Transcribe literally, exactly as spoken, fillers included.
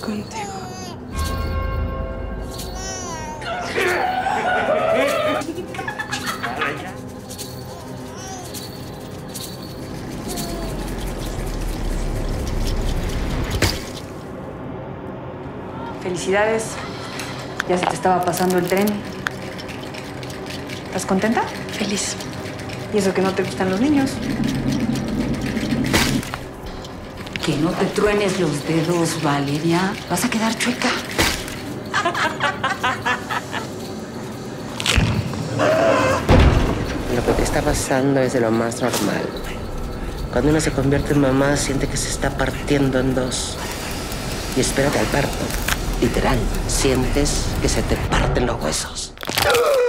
contigo. Felicidades. Ya se te estaba pasando el tren. ¿Estás contenta? Feliz. ¿Y eso que no te gustan los niños? Que no te truenes los dedos, Valeria. Vas a quedar chueca. Lo que te está pasando es de lo más normal. Cuando uno se convierte en mamá, siente que se está partiendo en dos. Y espérate al parto. Literal, sientes que se te parten los huesos.